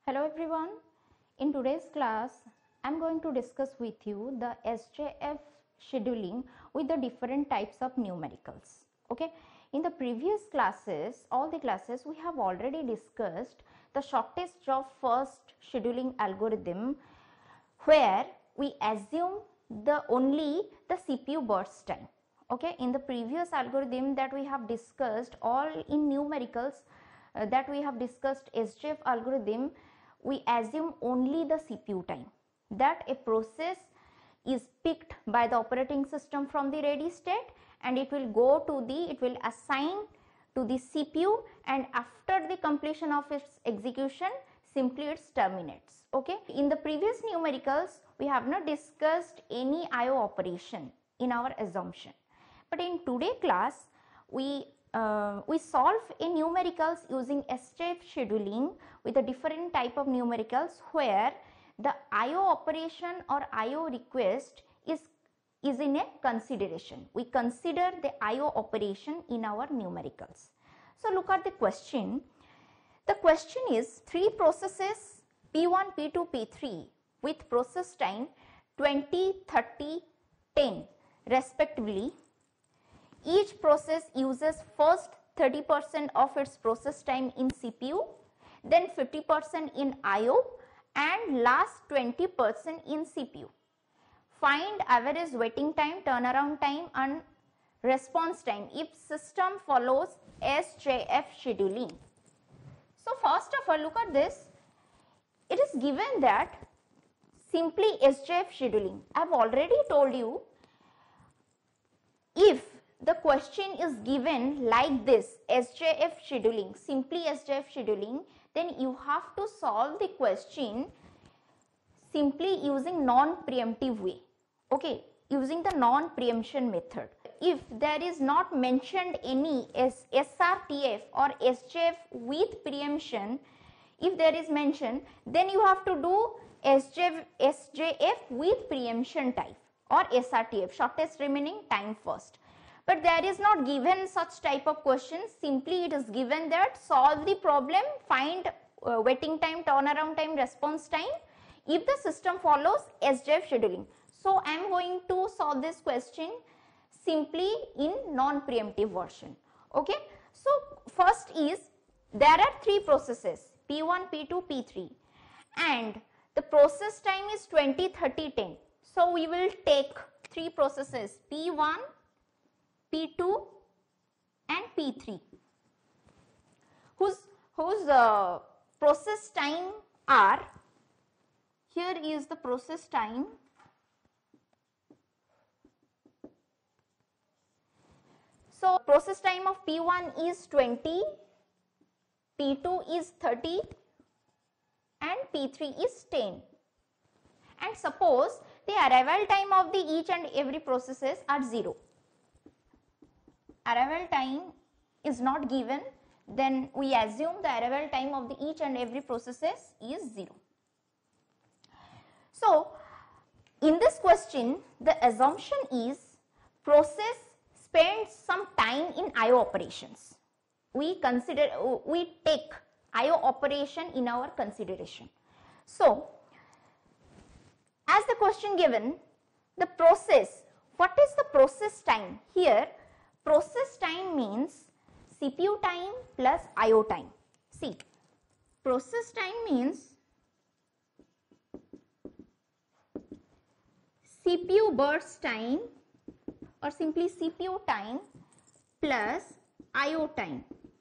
Hello everyone. In today's class, I am going to discuss with you the SJF scheduling with the different types of numericals. Okay. In the previous classes, all the classes, we have already discussed the shortest of first scheduling algorithm where we assume only the CPU burst time. Okay. In the previous algorithm that we have discussed, all in numericals that we have discussed SJF algorithm, we assume only the CPU time, that a process is picked by the operating system from the ready state and it will assign to the CPU, and after the completion of its execution simply it terminates. Okay. In the previous numericals we have not discussed any IO operation in our assumption, but in today's class we solve a numericals using SJF scheduling with a different type of numericals where the IO operation or IO request is in a consideration. We consider the IO operation in our numericals. So look at the question. The question is 3 processes P1, P2, P3 with process time 20, 30, 10 respectively. Each process uses first 30% of its process time in CPU, then 50% in IO and last 20% in CPU. Find average waiting time, turnaround time and response time if system follows SJF scheduling. So first of all, look at this. It is given that simply SJF scheduling. I have already told you, if the question is given like this, SJF scheduling, simply SJF scheduling, then you have to solve the question simply using non-preemptive way. Okay, using the non-preemption method. If there is not mentioned any SRTF or SJF with preemption, if there is mention, then you have to do SJF with preemption type or SRTF, shortest remaining time first. But there is not given such type of questions. Simply it is given that solve the problem, find waiting time, turnaround time, response time if the system follows SJF scheduling. So I am going to solve this question simply in non-preemptive version. Okay. So first is, there are 3 processes P1, P2, P3 and the process time is 20, 30, 10. So we will take 3 processes P1, P2 and P3 whose process time are, here is the process time. So process time of P1 is 20, P2 is 30 and P3 is 10. And suppose the arrival time of the each and every processes are 0. Arrival time is not given, then we assume the arrival time of the each and every processes is 0. So in this question the assumption is process spends some time in IO operations. We take IO operation in our consideration. So as the question given, the process, what is the process time? Here process time means CPU time plus IO time. See, process time means CPU burst time or simply CPU time plus IO time.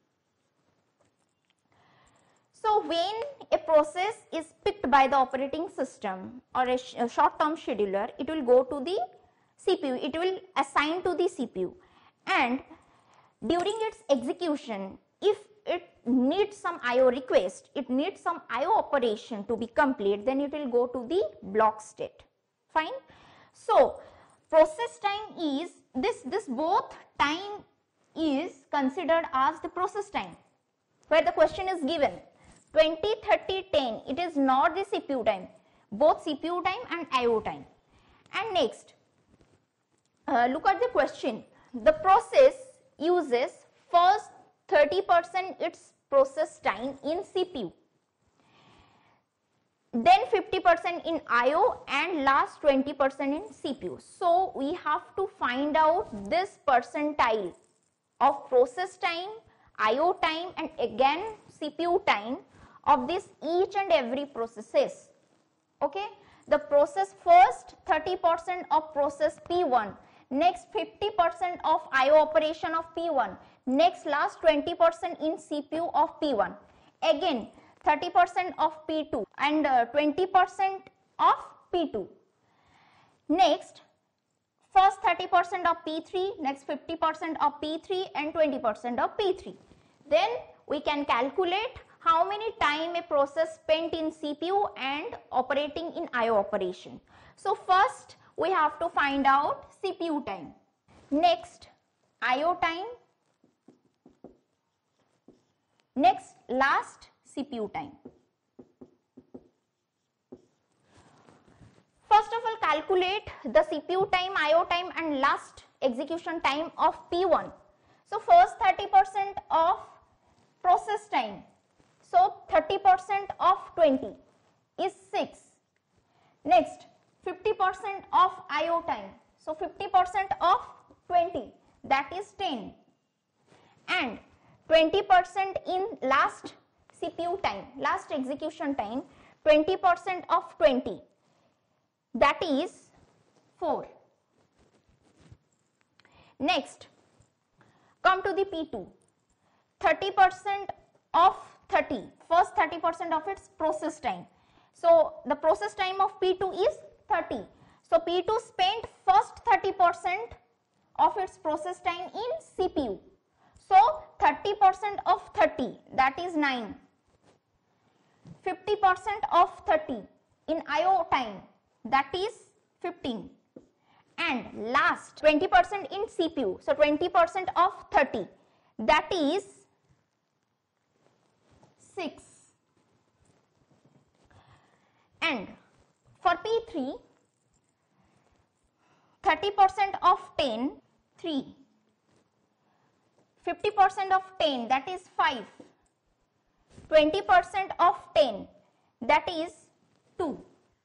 So when a process is picked by the operating system or a short-term scheduler, it will go to the CPU, it will assign to the CPU, and during its execution, if it needs some IO request, it needs some IO operation to be complete, then it will go to the block state. Fine. So process time is this both time is considered as the process time where the question is given 20, 30, 10. It is not the CPU time, both CPU time and IO time. And next, look at the question. The process uses first 30% its process time in CPU. then 50% in IO, and last 20% in CPU. So we have to find out this percentile of process time, IO time, and again CPU time of this each and every processes. Okay, the process first 30% of process P1, next 50% of IO operation of P1, next last 20% in CPU of P1, again 30% of P2 and 20% of P2. Next, first 30% of P3, next 50% of P3 and 20% of P3. Then we can calculate how many time a process spent in CPU and operating in IO operation. So first we have to find out CPU time. Next IO time. Next last CPU time. First of all, calculate the CPU time, IO time and last execution time of P1. So first 30% of process time. So 30% of 20 is 6. Next 50% of IO time. So 50% of 20, that is 10. And 20% in last CPU time, last execution time, 20% of 20, that is 4. Next, come to the P2, 30% of 30, first 30% of its process time. So the process time of P2 is 30. So P2 spent first 30% of its process time in CPU. So 30% of 30, that is 9. 50% of 30 in IO time, that is 15. And last 20% in CPU. So 20% of 30, that is 6. And for P3, 30% of 10, 3. 50% of 10, that is 5. 20% of 10, that is 2.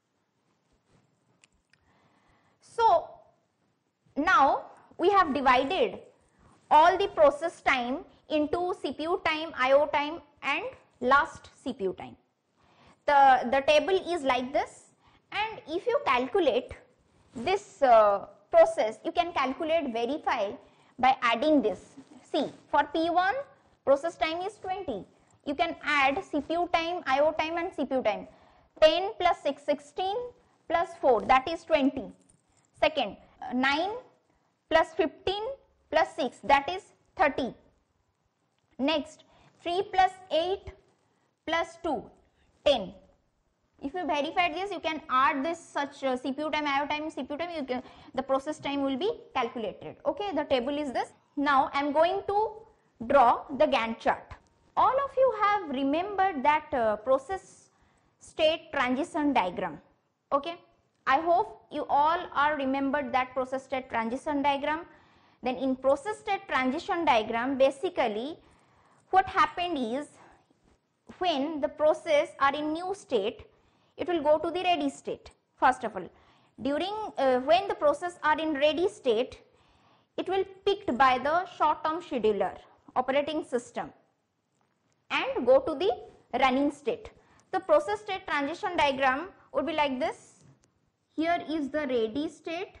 So now we have divided all the process time into CPU time, IO time and last CPU time. The table is like this, and if you calculate this process, you can calculate, verify by adding this. See, for P1 process time is 20. You can add CPU time, IO time and CPU time. 10 plus 6, 16 plus 4, that is 20. Second, 9 plus 15 plus 6, that is 30. Next, 3 plus 8 plus 2, 10. If you verify this, you can add this such CPU time, IO time, CPU time, the process time will be calculated. Okay, the table is this. Now I am going to draw the Gantt chart. All of you have remembered that process state transition diagram. Okay, I hope you all are remembered that process state transition diagram. Then in process state transition diagram, basically what happened is, when the process are in new state, it will go to the ready state. First of all, during when the process are in ready state, it will picked by the short term scheduler operating system and go to the running state. The process state transition diagram would be like this. Here is the ready state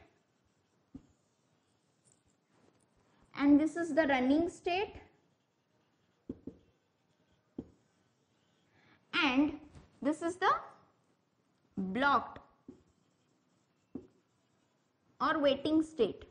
and this is the running state, and this is the blocked or waiting state.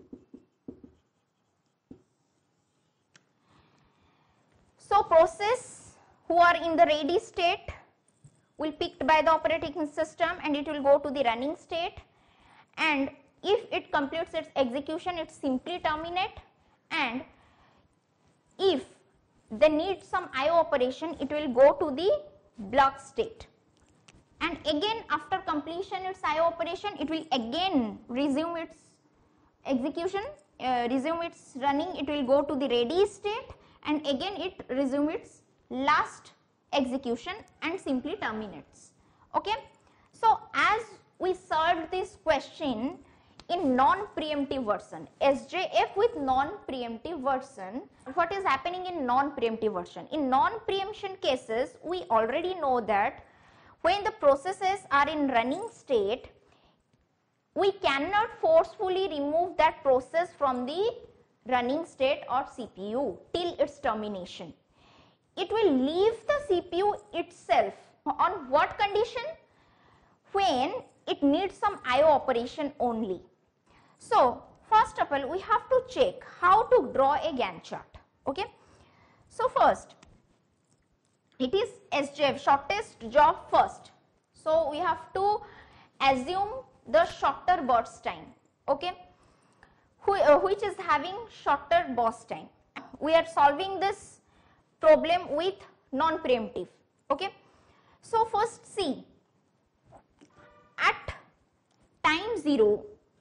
So process who are in the ready state will picked by the operating system and it will go to the running state, and if it completes its execution, it simply terminate, and if they need some IO operation, it will go to the block state, and again after completion its IO operation, it will again resume its execution, resume its running, it will go to the ready state, and again it resume its last execution and simply terminates. Okay, so as we solved this question in non-preemptive version, SJF with non-preemptive version, what is happening in non-preemptive version? In non-preemption cases, we already know that when the processes are in running state, we cannot forcefully remove that process from the running state or CPU till its termination. It will leave the CPU itself on what condition? When it needs some IO operation only. So first of all, we have to check how to draw a Gantt chart. Okay, so first it is SJF, shortest job first. So we have to assume the shorter burst time, okay, which is having shorter burst time. We are solving this problem with non-preemptive. Okay, so first see, at time 0,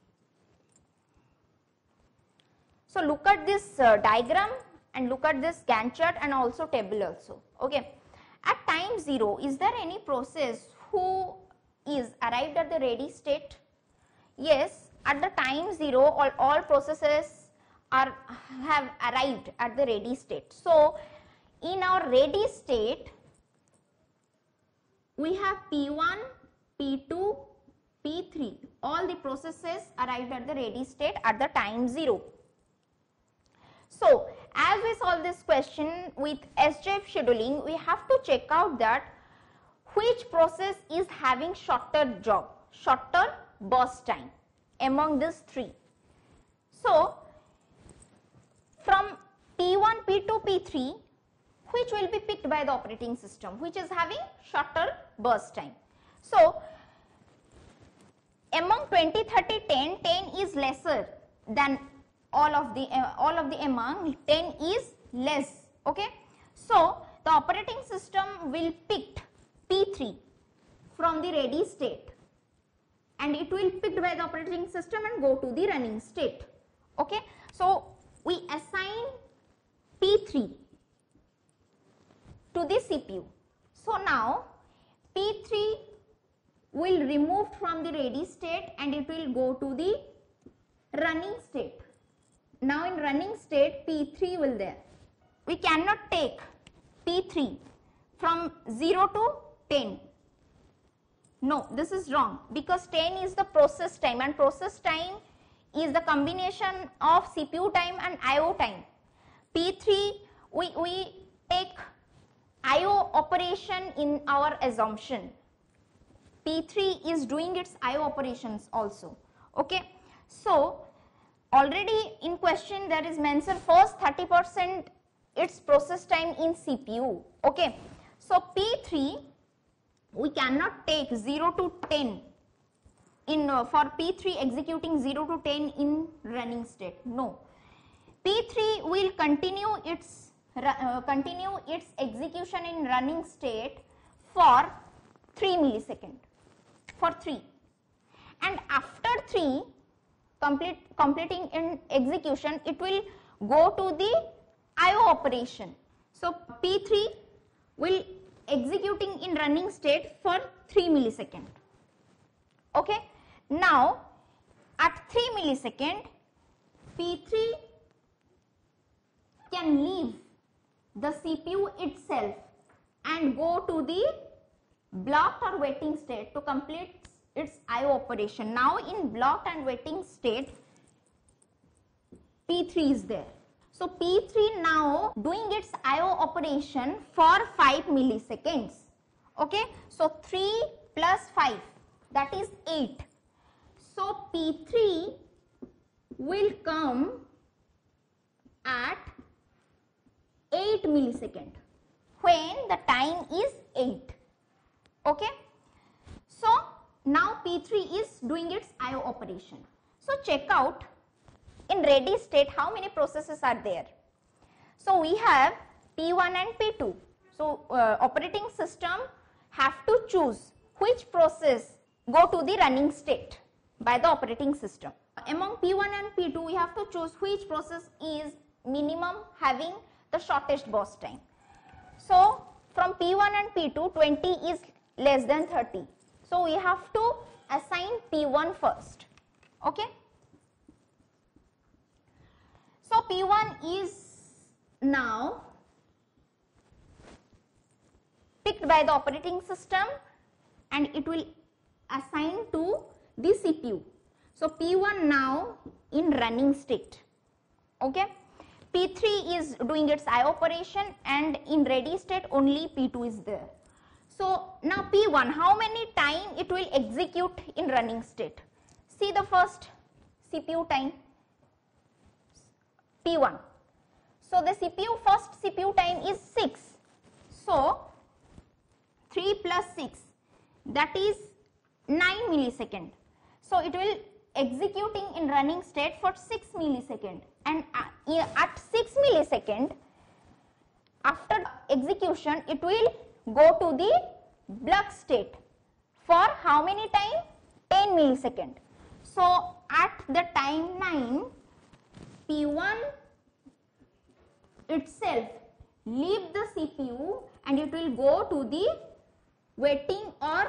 so look at this diagram and look at this Gantt chart and also table also. Okay, at time 0, is there any process who is arrived at the ready state? Yes, at the time 0, all processes have arrived at the ready state. So in our ready state, we have P1, P2, P3, all the processes arrived at the ready state at the time 0. So as we solve this question with SJF scheduling, we have to check out that which process is having shorter job, shorter burst time among these three. So from P1, P2, P3, which will be picked by the operating system, which is having shorter burst time. So among 20, 30, 10, 10 is lesser than all of the among 10 is less. Okay, so the operating system will pick P3 from the ready state and it will picked by the operating system and go to the running state. Okay, so we assign P3 to the CPU. So now P3 will remove from the ready state and it will go to the running state. Now in running state, P3 will there. We cannot take P3 from 0 to 10. No, this is wrong, because 10 is the process time and process time is the combination of CPU time and IO time. P3, we take IO operation in our assumption. P3 is doing its IO operations also. Okay, so already in question there is mentioned first 30% its process time in CPU. Okay, so P3 we cannot take 0 to 10 in for P3 executing 0 to 10 in running state. No, P3 will continue its execution in running state for 3 milliseconds, for 3, and after 3 completing in execution, it will go to the IO operation. So P3 will executing in running state for 3 milliseconds. Okay, now at 3 milliseconds, P3 can leave the CPU itself and go to the blocked or waiting state to complete its IO operation. Now in blocked and waiting state, P3 is there. So P3 now doing its IO operation for 5 milliseconds. Okay, so 3 plus 5, that is 8. So P3 will come at 8 milliseconds when the time is 8. Okay, so now P3 is doing its IO operation. So check out in ready state how many processes are there. So we have P1 and P2. So operating system have to choose which process go to the running state by the operating system. Among P1 and P2 we have to choose which process is minimum having the shortest burst time. So from P1 and P2 20 is less than 30. So we have to assign P1 first. Okay. So P1 is now picked by the operating system and it will assign to the CPU. So P1 now in running state. Okay. P3 is doing its I operation and in ready state only P2 is there. So now P1, how many time it will execute in running state? See the first CPU time, P1. So the first CPU time is 6. So 3 plus 6, that is 9 millisecond. So it will executing in running state for 6 millisecond, and at 6 millisecond after execution it will go to the block state for how many time? 10 millisecond. So at the time 9, P1 itself leave the CPU and it will go to the waiting or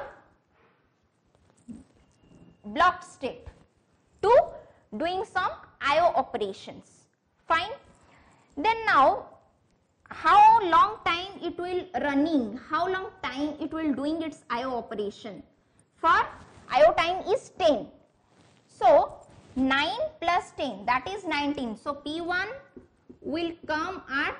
blocked state to doing some IO operations. Fine. Then now how long time it will running, how long time it will doing its IO operation? For IO time is 10. So 9 plus 10, that is 19. So P1 will come at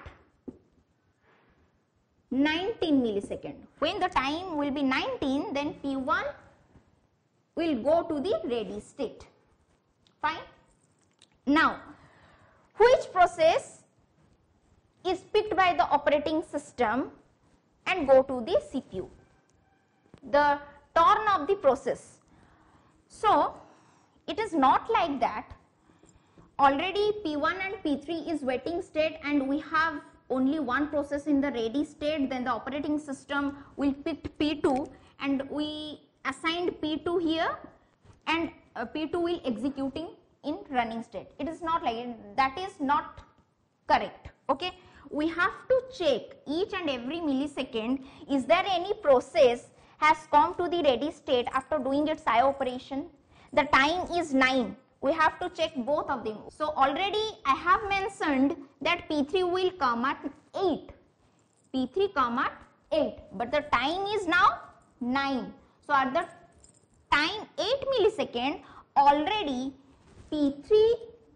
19 millisecond. When the time will be 19, then P1 will go to the ready state. Fine. Now, which process is picked by the operating system and go to the CPU? The turn of the process. So, it is not like that. Already P1 and P3 is waiting state and we have only one process in the ready state, then the operating system will pick P2 and we assigned P2 here and P2 will executing in running state. It is not like it. That is not correct. Okay. We have to check each and every millisecond, is there any process has come to the ready state after doing its IO operation. The time is 9. We have to check both of them. So already I have mentioned that P3 will come at 8. P3 come at 8. But the time is now 9. So at the time 8 millisecond, already P3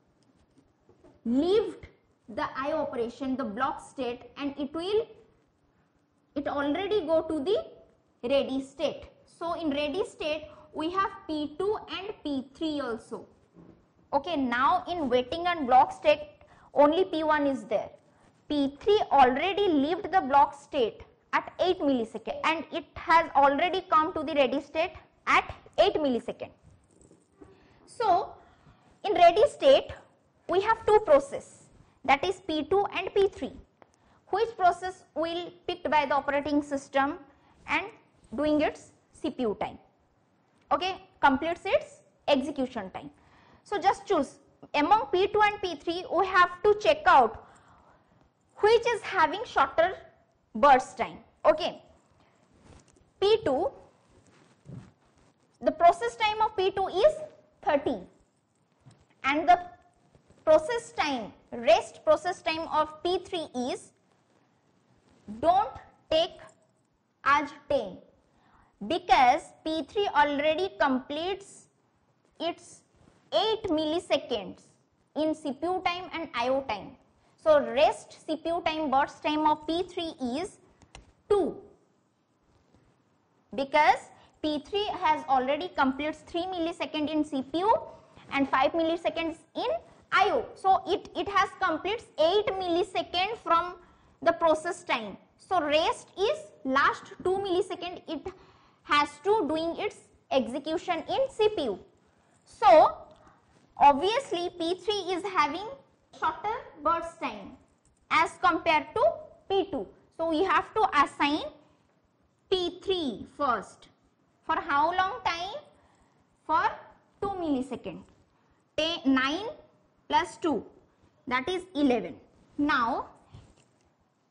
left the IO operation, the block state, and it already go to the ready state. So in ready state we have P2 and P3 also. Okay, now in waiting and block state only P1 is there. P3 already left the block state at 8 millisecond and it has already come to the ready state at 8 millisecond. So in ready state we have two processes, that is P2 and P3. Which process will picked by the operating system and doing its CPU time. Okay, completes its execution time. So just choose among P2 and P3. We have to check out which is having shorter burst time. Okay, P2, the process time of P2 is 30 and the process time, rest process time of P3 is, don't take as 10 because P3 already completes its 8 milliseconds in CPU time and IO time. So rest CPU time burst time of P3 is 2 because P3 has already completes 3 milliseconds in CPU and 5 milliseconds in IO. So it has completes 8 milliseconds from the process time. So rest is last 2 milliseconds it has to doing its execution in CPU. So obviously P3 is having shorter burst time as compared to P2. So we have to assign P3 first. For how long time? For 2 milliseconds. 9 plus 2, that is 11. Now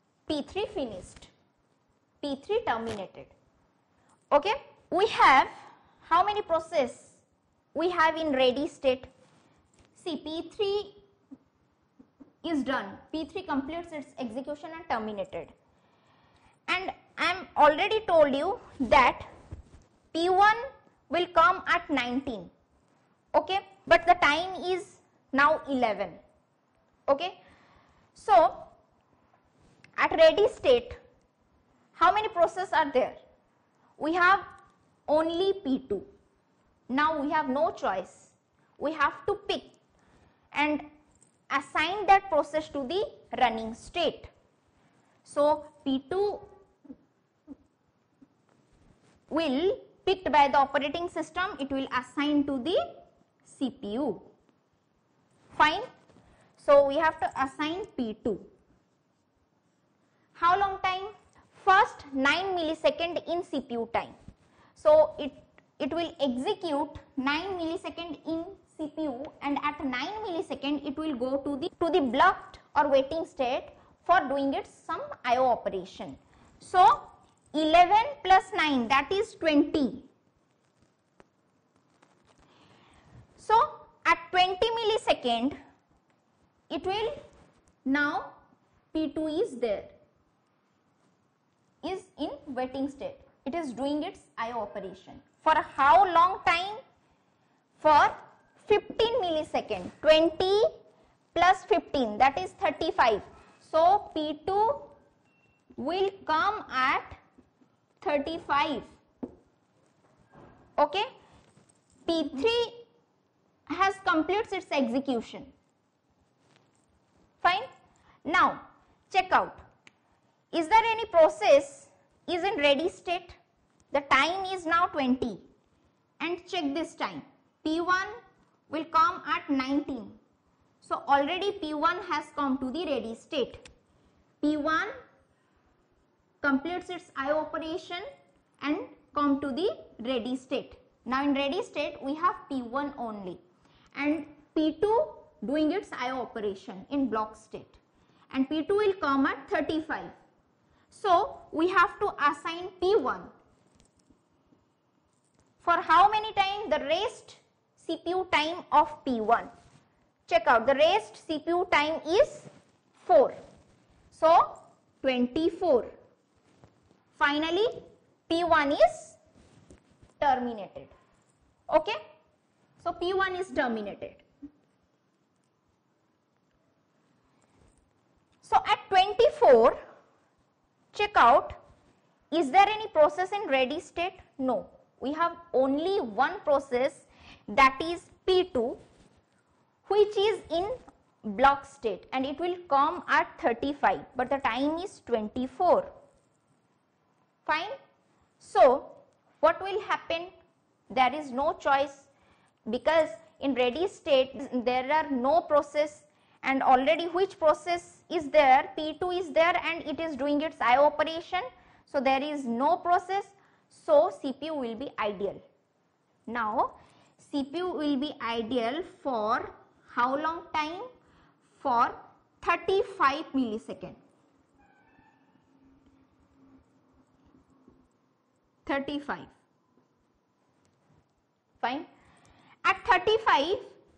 P3 finished, P3 terminated. Okay, we have how many process we have in ready state? See, P3 is done. P3 completes its execution and terminated. And I am already told you that P1 will come at 19. Okay, but the time is now 11. Okay, so at ready state, how many processes are there? We have only P2. Now we have no choice. We have to pick and assign that process to the running state. So P2 will picked by the operating system, it will assign to the CPU. Fine. So we have to assign P2. How long time? First 9 millisecond in CPU time. So it will execute 9 millisecond in CPU, and at 9 millisecond it will go to the blocked or waiting state for doing its some IO operation. So 11 plus 9, that is 20. So at 20 millisecond it will, now P2 is there, is in waiting state. It is doing its IO operation. For how long time? For 15 millisecond. 20 plus 15, that is 35. So P2 will come at 35. Okay. P3 has completed its execution. Fine. Now check out. Is there any process is in ready state? The time is now 20, and check this time. P1 will come at 19. So already P1 has come to the ready state. P1 completes its IO operation and come to the ready state. Now in ready state we have P1 only, and P2 doing its IO operation in block state, and P2 will come at 35. So we have to assign P1 for how many time? The rest CPU time of P1. Check out, the rest CPU time is 4. So 24. Finally P1 is terminated. Okay. So P1 is terminated. So at 24, check out, is there any process in ready state? No. We have only one process, that is P2, which is in block state, and it will come at 35, but the time is 24. Fine. So what will happen? There is no choice, because in ready state there are no process, and already which process is there? P2 is there, and it is doing its IO operation. So there is no process, so CPU will be ideal. Now CPU will be ideal for how long time? For 35 millisecond. 35. Fine. At 35,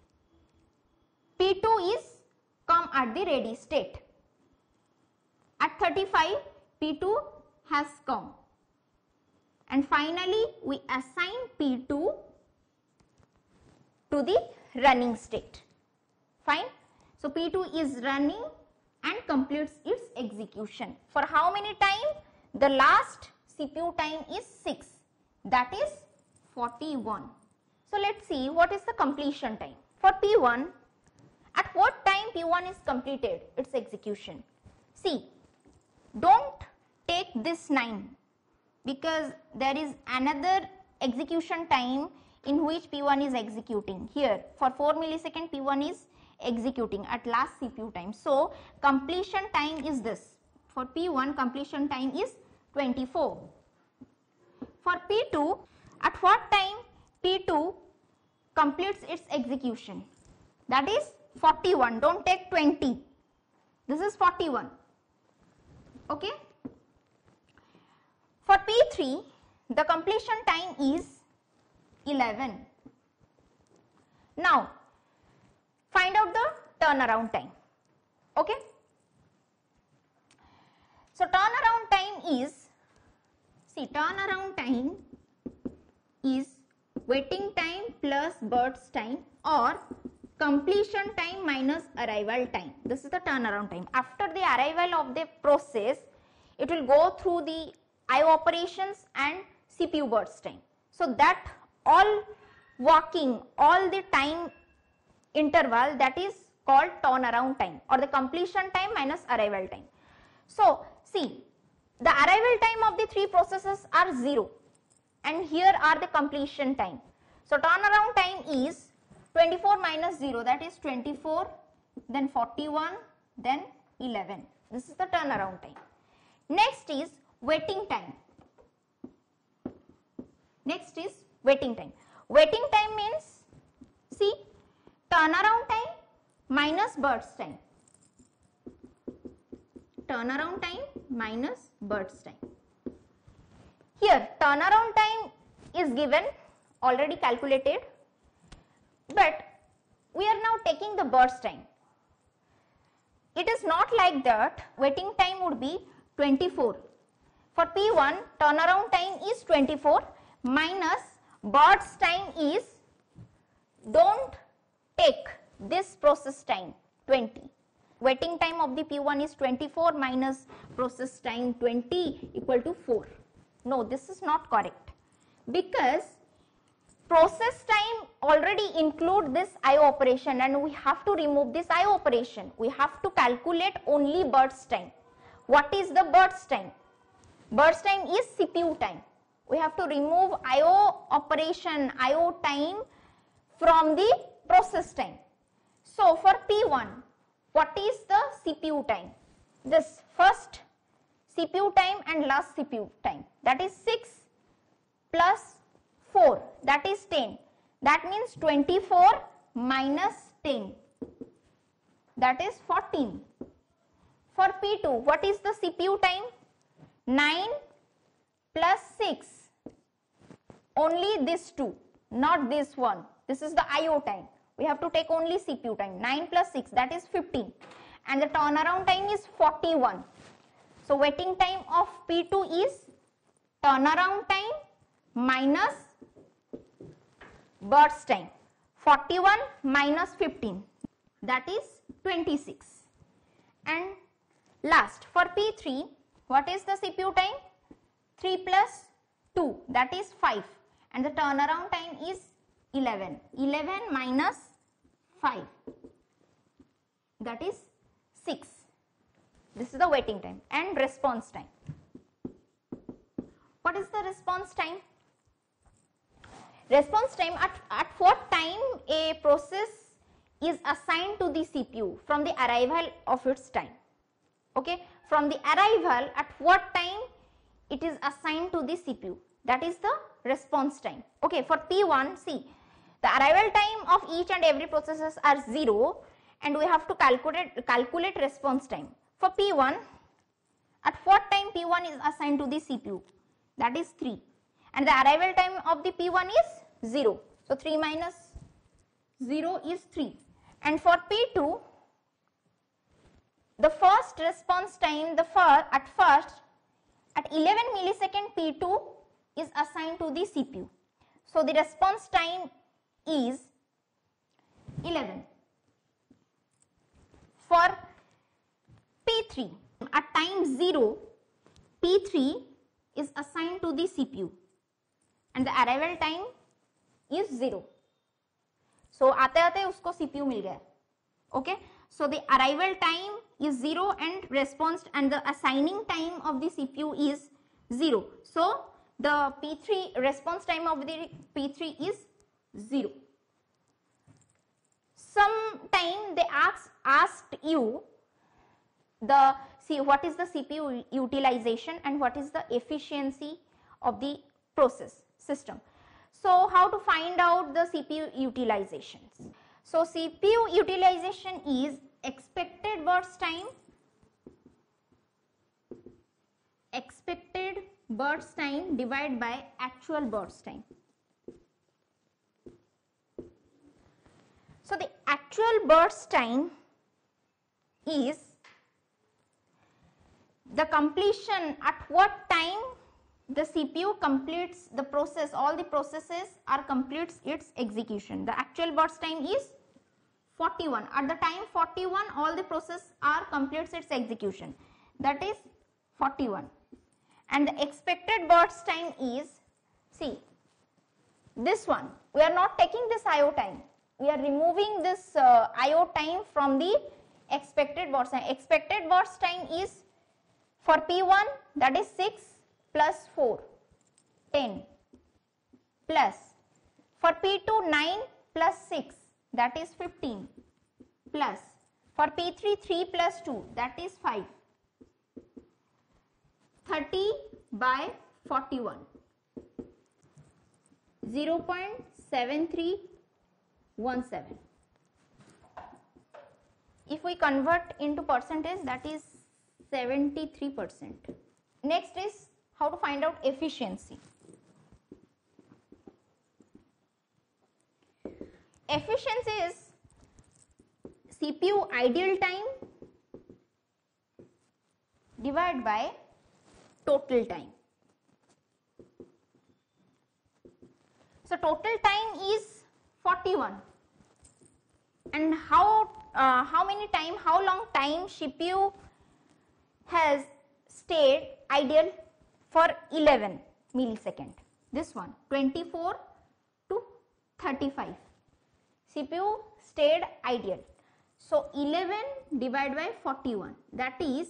P2 is come at the ready state. At 35, P2 has come, and finally we assign P2 to the running state. Fine. So P2 is running and completes its execution. For how many time? The last CPU time is 6, that is 41. So let's see what is the completion time. For P1, at what time P1 is completed its execution? See, don't take this 9, because there is another execution time in which P1 is executing. Here for 4 millisecond P1 is executing at last CPU time. So completion time is this. For P1 completion time is 24. For P2, at what time P2 completes its execution? That is 41. Don't take 20. This is 41. Okay. For P3, the completion time is 11. Now find out the turnaround time. Okay, so turnaround time is, see, turnaround time is waiting time plus burst time or completion time minus arrival time. This is the turnaround time. After the arrival of the process, it will go through the IO operations and CPU burst time. So that all the time interval, that is called turnaround time or the completion time minus arrival time. So see, the arrival time of the three processes are 0 and here are the completion time. So turnaround time is 24 minus 0, that is 24, then 41, then 11. This is the turnaround time. Next is waiting time. Next is waiting time. Waiting time means, see, turnaround time minus burst time. Turnaround time minus burst time. Here turnaround time is given, already calculated, but we are now taking the burst time. It is not like that. Waiting time would be 24. For P1, turnaround time is 24 minus burst time is, don't take this process time 20. Waiting time of the P1 is 24 minus process time 20 equal to 4. No, this is not correct, because process time already include this IO operation and we have to remove this IO operation. We have to calculate only burst time. What is the burst time? Burst time is CPU time. We have to remove IO operation, IO time from the process time. So for P1, what is the CPU time? This first CPU time and last CPU time, that is 6 plus 4, that is 10. That means 24 minus 10, that is 14. For P2, what is the CPU time? 9 plus 6, only this 2, not this one. This is the IO time. We have to take only CPU time. 9 plus 6, that is 15. And the turnaround time is 41. So waiting time of P2 is turnaround time minus burst time. 41 minus 15, that is 26. And last, for P3, what is the CPU time? 3 plus 2, that is 5. And the turnaround time is 11. 11 minus 5, that is 6. This is the waiting time. And response time. What is the response time? Response time, at what time a process is assigned to the CPU from the arrival of its time. Okay, from the arrival, at what time it is assigned to the CPU, that is the response time. Okay, for P1, see, the arrival time of each and every processes are 0 and we have to calculate response time. For P1, at what time P1 is assigned to the CPU, that is 3, and the arrival time of the P1 is 0. So 3 minus 0 is 3. And for P2, the first response time, at 11 millisecond P2 is assigned to the CPU. So the response time is 11. For P3, at time 0, P3 is assigned to the CPU and the arrival time is 0. So आते उसको CPU मिल गया. Okay, so the arrival time is 0 and response and the assigning time of the CPU is 0. So the P3 response time of the P3 is 0. Sometime they asked you what is the CPU utilization and what is the efficiency of the process system. So how to find out the CPU utilizations? So CPU utilization is expected burst time divided by actual burst time. actual burst time is the completion, at what time the CPU completes the process, all the processes are completes its execution. The actual burst time is 41. At the time 41, all the process are completes its execution, that is 41. And the expected burst time is, see this one, we are not taking this IO time, we are removing this IO time from the expected burst time. Expected burst time is for P1, that is 6 plus 4, 10, plus for P2 9 plus 6, that is 15, plus for P3 3 plus 2, that is 5, 30 by 41, 0.7317. If we convert into percentage, that is 73%. Next is how to find out efficiency. Efficiency is CPU idle time divided by total time. So total time is 41, and how long time CPU has stayed idle? For 11 millisecond. This one 24 to 35. CPU stayed idle. So 11 divided by 41, that is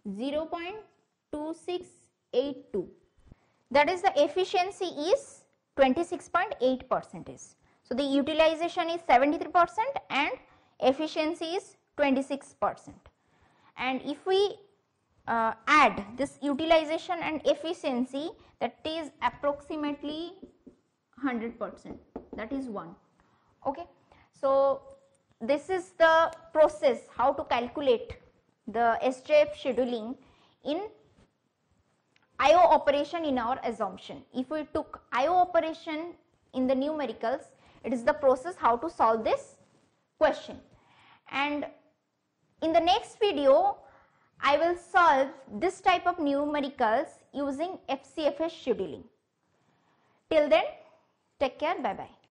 0.2682. That is, the efficiency is 26.8%. So the utilization is 73% and efficiency is 26%. And if we add this utilization and efficiency, that is approximately 100%, that is 1. Okay. So this is the process how to calculate the SJF scheduling in IO operation in our assumption. If we took IO operation in the numericals, it is the process how to solve this question. And in the next video, I will solve this type of numericals using FCFS scheduling. Till then, take care, bye bye.